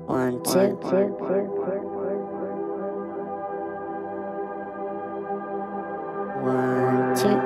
One, two. One, two.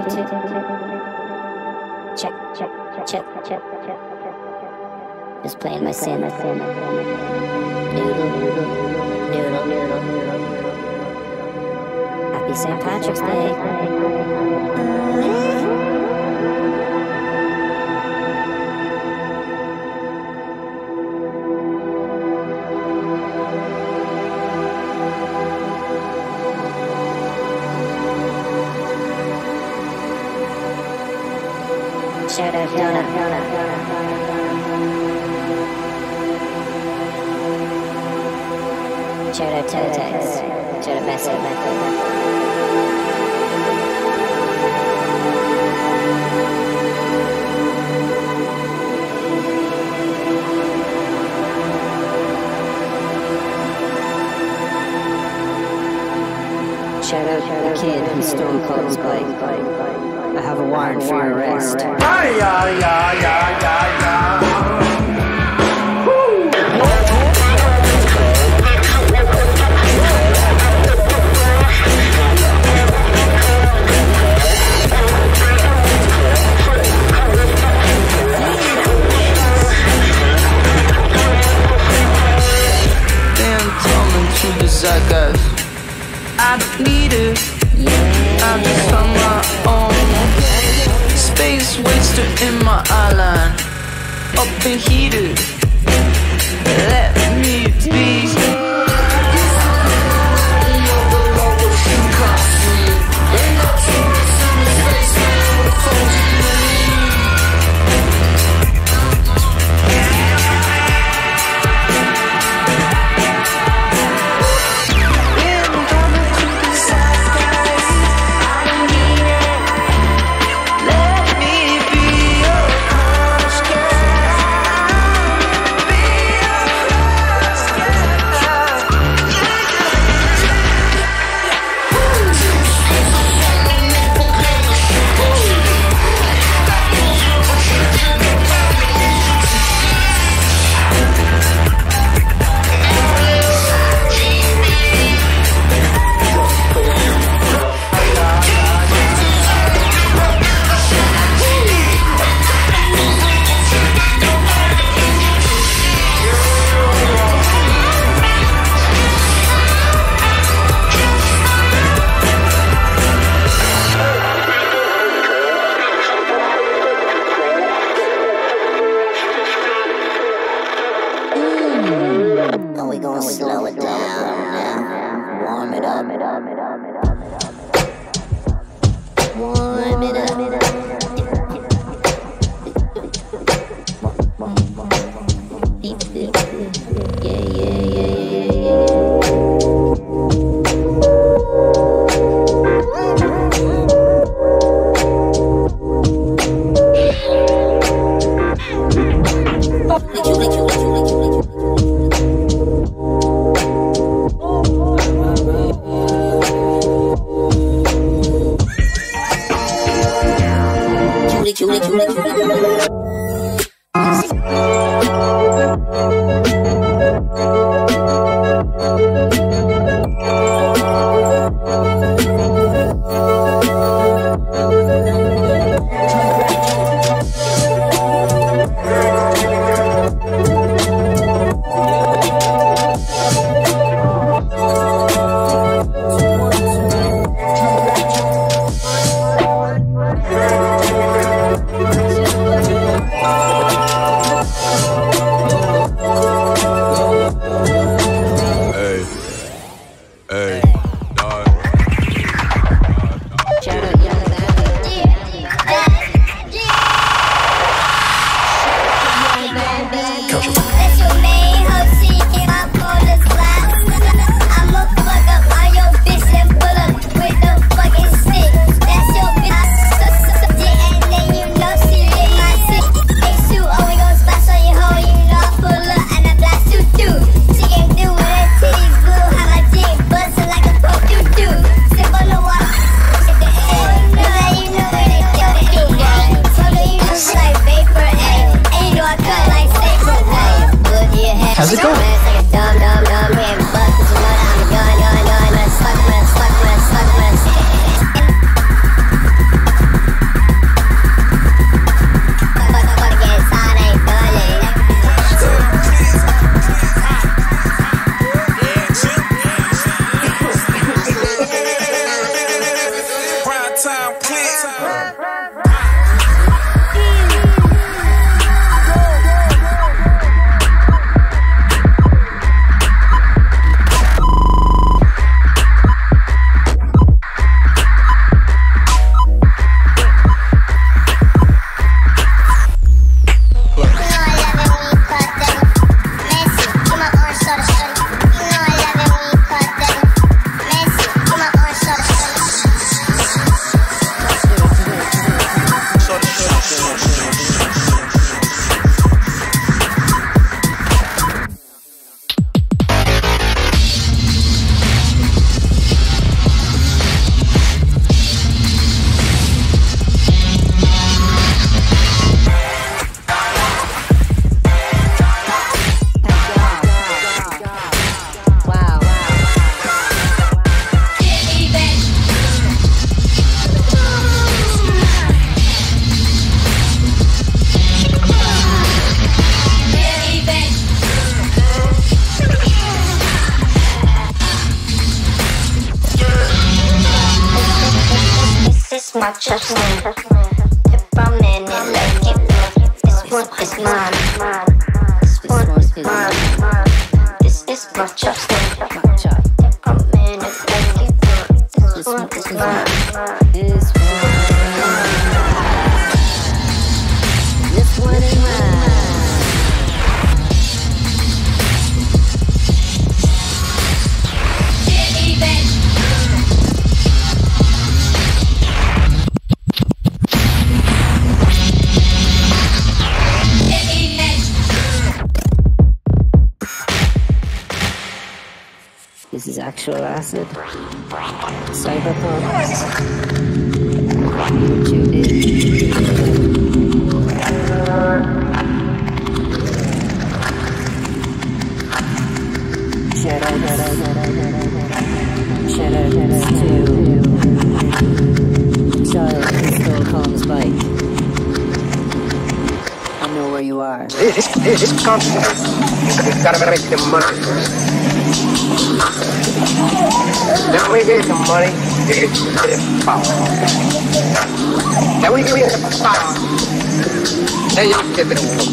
Check. Just playing my sin. Noodle. Happy St. Patrick's Day. Shout out Donut. Shout out Teletex. Shout out Messi. Shout out the kid who stole Cole's bike. I have a warrant for your arrest. I don't need it, I'm just on my own. Space waster in my island, up and heated. Let me be. We gonna slow it down now. Warm it up. Warm it up. time clear. My judgment. If I'm in it, like it, this one is mine. This one is mine. This is my judgment. If I'm in it, like it, this one is mine. This one is mine. This is actual acid. Cyberpunk. Tune in. Shadows 2. Child who stole Colin's bike. I know where you are. It's constant. You gotta make the money. Then we get the money, you get the power. Then we get the power. Then you get the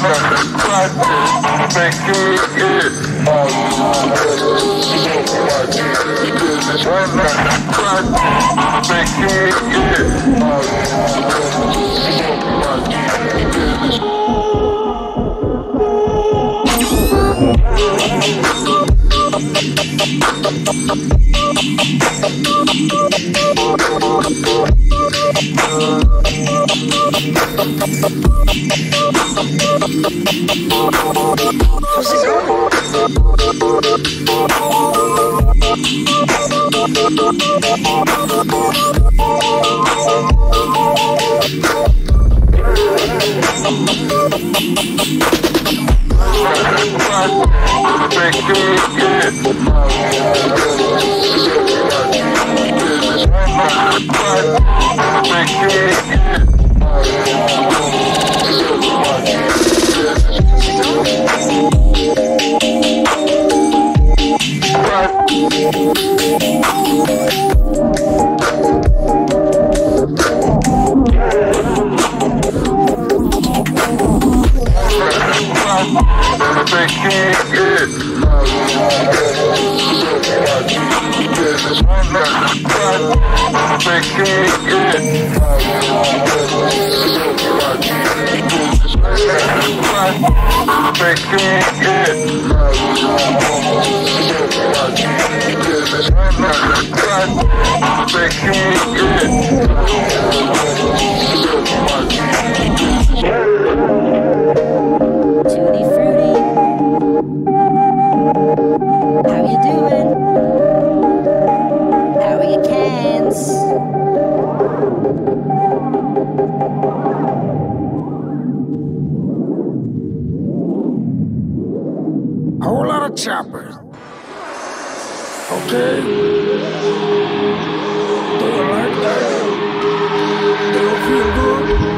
Whole lot of choppers. Okay. Do you like that? Do you feel good?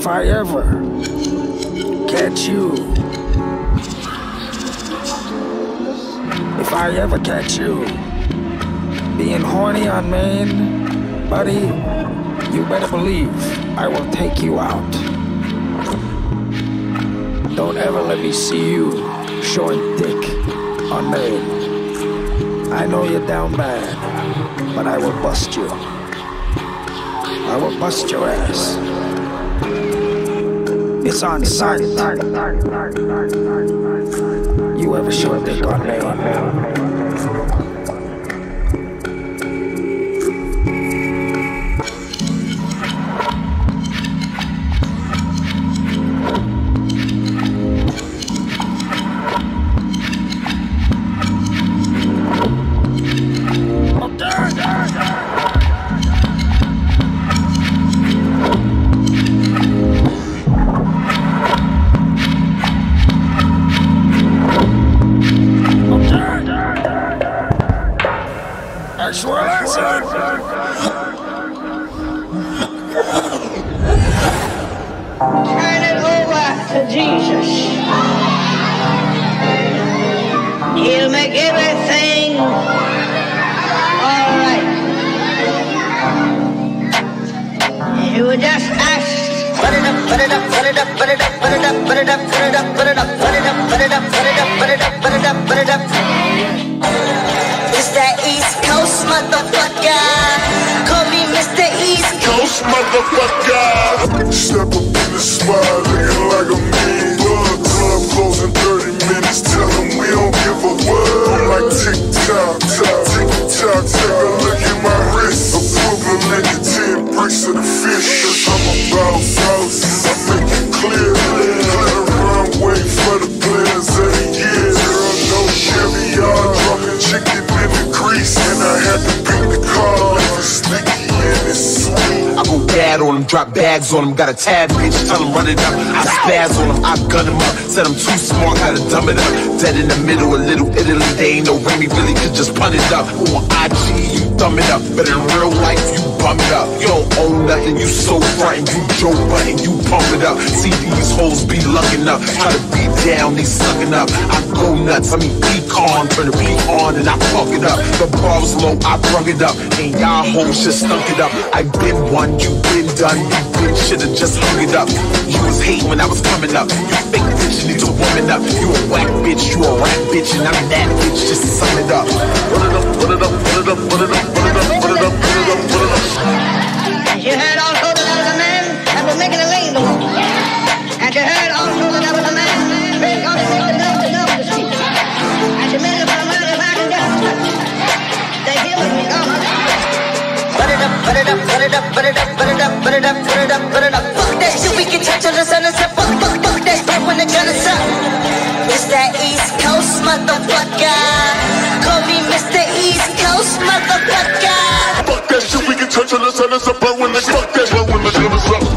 If I ever catch you, if I ever catch you being horny on Maine, buddy, you better believe I will take you out. Don't ever let me see you showing dick on Maine. I know you're down bad, but I will bust you. I will bust your ass. It's on sight. You ever show dick on Maine? Turn it over to Jesus. He'll make everything all right. You would just ask. Put it up, put it up, put it up, put it up, put it up, put it up, put it up, put it up, put it up, put it up, put it up, put it up, put it up, put it up. It's that East Coast motherfucker. Call me Mr. East Coast motherfucker. Step up in the spot looking like a mean bug. Club closing 30 minutes. Tell them we don't give a what. I'm like tick-tock, tick-tock. Take a look at my wrist. Equivalent to 10 bricks of the fish. Cause I'm about sauce. I make it clear. Clear the runway for the players of the year. Girl, no caviar. Dropping chicken in the grease. And I had to beat the car like it's sticky and it's sweet. I go bad on them, drop bags on them. Got a tab bitch, tell them run it up. I spaz on them, I gun them up. Said I'm too smart, gotta dumb it up. Dead in the middle, a little Italy. They ain't no Remy, really could just pun it up. On IG, you thumb it up. But in real life, you bum it up. You don't own nothing, you so frightened. You Joe Button, you pump it up. See these hoes be lucking up. Try to beat down, they sucking up. I go nuts, I mean pecan. Turn the beat on and I fuck it up. The bar was low, I brung it up. And y'all hoes just stunk it up. I been one, you been done. You bitch should've just hung it up. You was hating when I was coming up. You fake bitch, you need to woman up. You a whack bitch, you a rap bitch, and I'm that bitch, just to sum it up. Put it up, put it up, put it up, put it up, put it up, put it up, put it up, put it up. You heard also that there was a man that was making a lane though. And you heard also that there was a man very God to make the love to see. And you made it for a man if I can get him. They hear me, come on. Put it up, put it up, put it up, put it up, put it up, put it up, put it up, put it up. Fuck that shit, we can touch on the sun and say fuck that shit when the gun is up. It's that East Coast motherfucker. Call me Mr. East Coast motherfucker. Fuck that shit, we can touch on the sun and say fuck when the gun is up.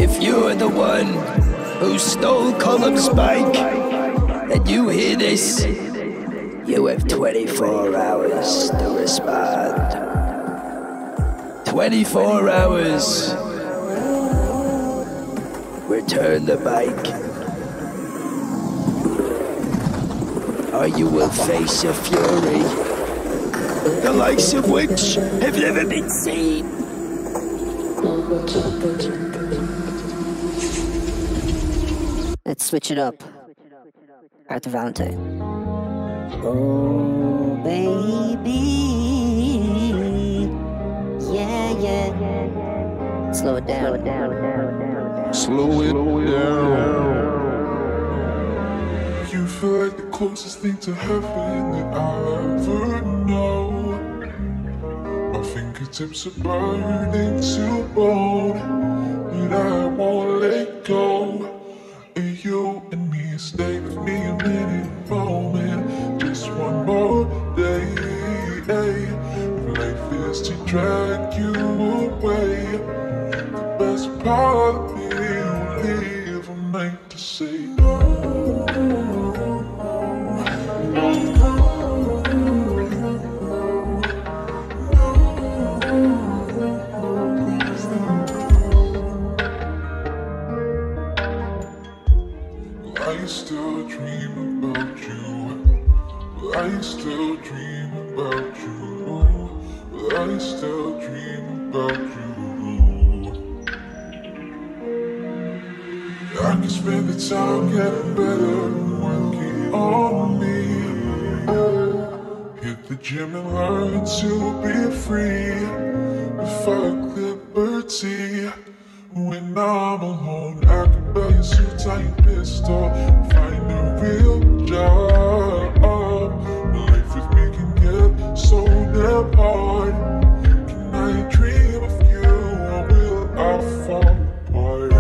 If you're the one who stole Column's bike and you hear this, you have 24 hours to respond. 24 hours. Return the bike, or you will face a fury, the likes of which have never been seen. Let's switch it up. Arthur Valentine. Oh, baby. Yeah, yeah. Slow it down. Slow it down. You feel like the closest thing to heaven that I'll ever know. My fingertips are burning to bone, but I won't let go. And you and me, stay with me a minute, moment, just one more day. Life is to drag you away. The best part of me will leave a night to say no. I still dream about you. I still dream about you. I still dream about you. I can spend the time getting better, working on me. Hit the gym and learn to be free. Fuck liberty. When I'm alone, I can buy a suit, tie a pistol, find a real job. Life with me can get so damn hard. Can I dream of you, or will I fall apart?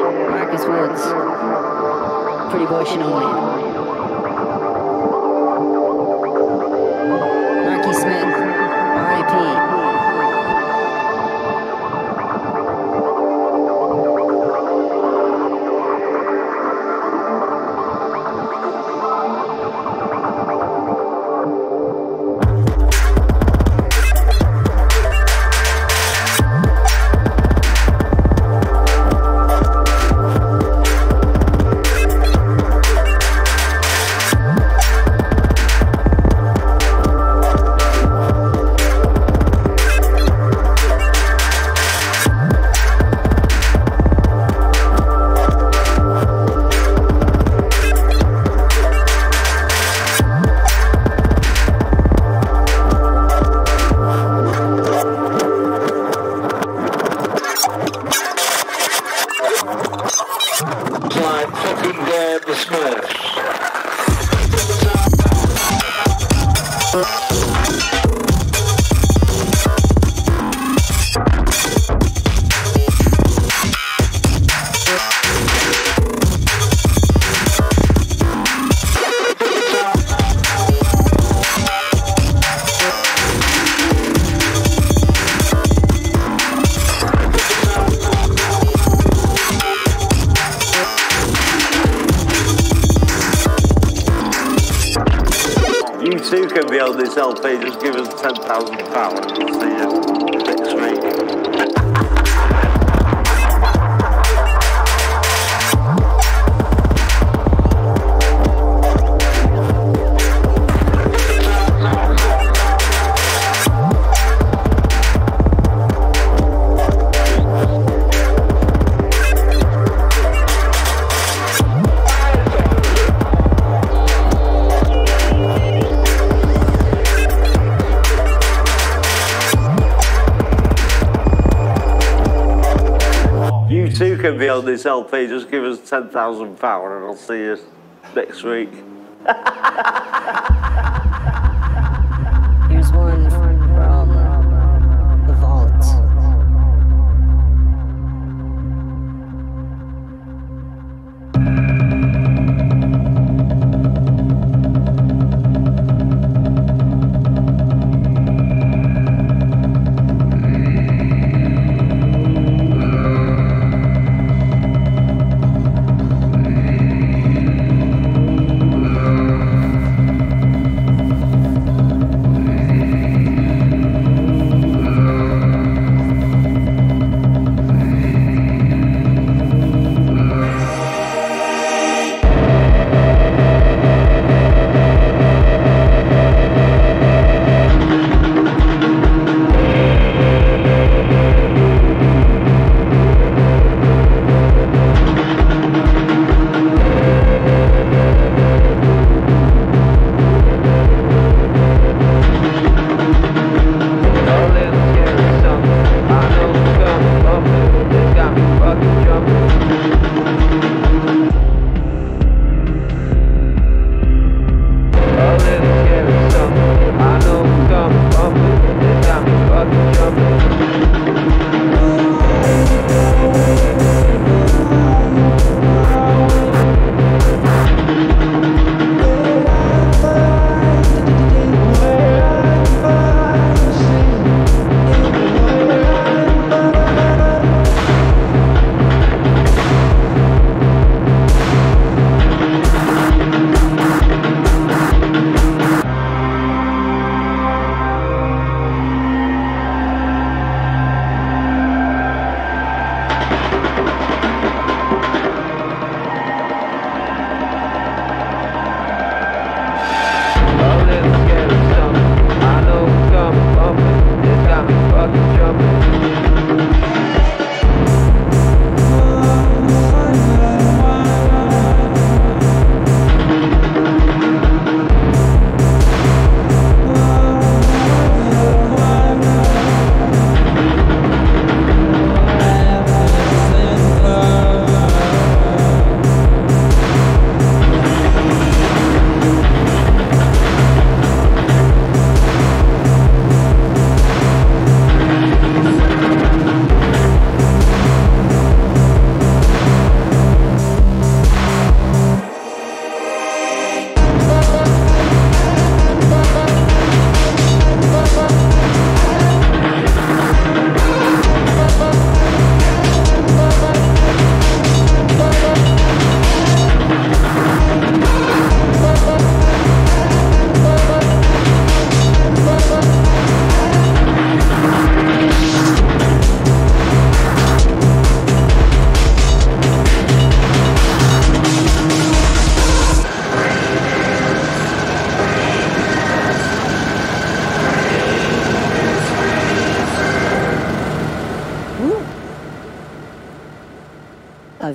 Marcus Woods, Pretty Boy Shinobi. Marky Smith, R.I.P. Too can be on this LP, just give us £10,000. We'll see you next week. Too can be on this LP, just give us £10,000 and I'll see you next week. Here's one from The Vault.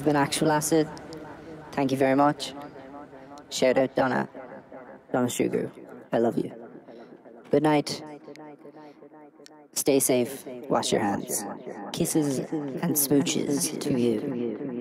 I've been Actual Acid. Thank you very much. Shout out Donna Sugar. I love you. Good night. Stay safe. Wash your hands. Kisses and smooches to you.